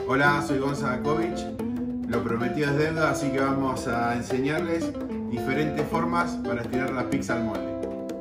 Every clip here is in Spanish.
Hola, soy Gonzalo Kovic. Lo prometido es deuda, así que vamos a enseñarles diferentes formas para estirar la pizza al molde.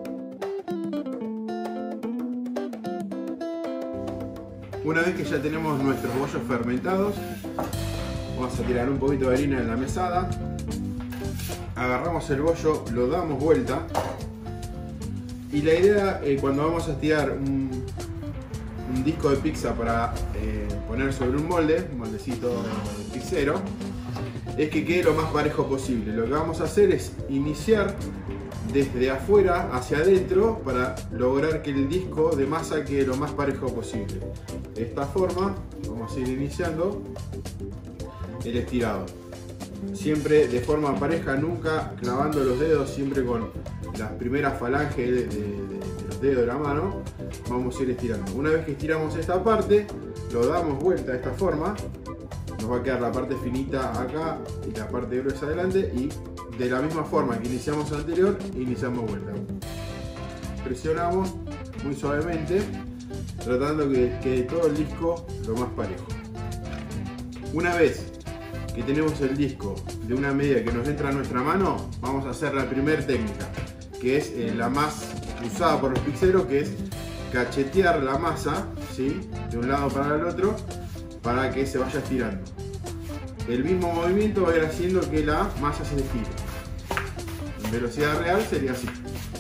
Una vez que ya tenemos nuestros bollos fermentados, vamos a tirar un poquito de harina en la mesada. Agarramos el bollo, lo damos vuelta. Y la idea, cuando vamos a estirar un disco de pizza para poner sobre un moldecito de pizzero, es que quede lo más parejo posible. Lo que vamos a hacer es iniciar desde afuera hacia adentro para lograr que el disco de masa quede lo más parejo posible. De esta forma vamos a ir iniciando el estirado. Siempre de forma pareja, nunca clavando los dedos, siempre con las primeras falanges de los dedos de la mano. Vamos a ir estirando. Una vez que estiramos esta parte, lo damos vuelta de esta forma. Nos va a quedar la parte finita acá y la parte gruesa adelante, y de la misma forma que iniciamos anterior, iniciamos vuelta. Presionamos muy suavemente, tratando que quede todo el disco lo más parejo. Una vez que tenemos el disco de una medida que nos entra a nuestra mano, vamos a hacer la primera técnica, que es la más usada por los pizzeros, que es cachetear la masa, ¿sí?, de un lado para el otro, para que se vaya estirando. El mismo movimiento va a ir haciendo que la masa se estire. En velocidad real sería así,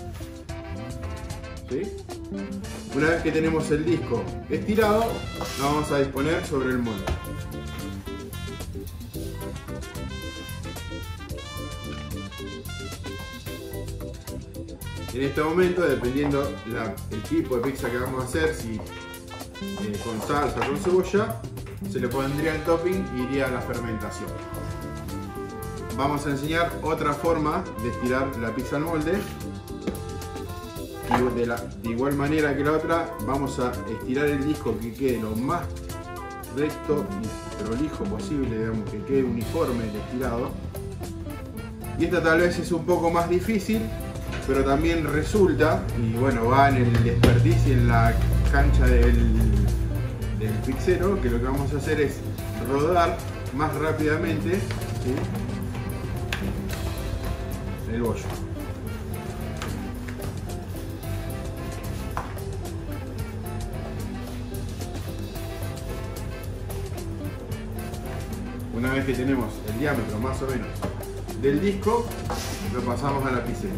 ¿sí? Una vez que tenemos el disco estirado, lo vamos a disponer sobre el molde. En este momento, dependiendo el tipo de pizza que vamos a hacer, si con salsa o con cebolla, se le pondría el topping y iría a la fermentación. Vamos a enseñar otra forma de estirar la pizza al molde. Y de igual manera que la otra, vamos a estirar el disco que quede lo más recto y prolijo posible, digamos, que quede uniforme el estirado. Y esta tal vez es un poco más difícil, pero también resulta, y bueno, va en el expertise y en la cancha del pizzero, que lo que vamos a hacer es rodar más rápidamente, ¿sí?, el bollo. Una vez que tenemos el diámetro más o menos del disco, lo pasamos a la pizzera.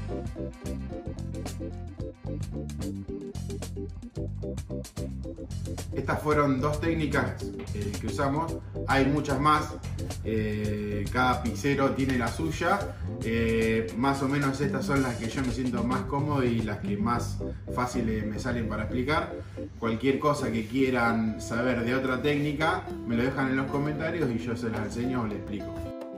Estas fueron dos técnicas que usamos. Hay muchas más, cada pizzero tiene la suya. Más o menos estas son las que yo me siento más cómodo y las que más fáciles me salen para explicar. Cualquier cosa que quieran saber de otra técnica, me lo dejan en los comentarios y yo se las enseño o les explico.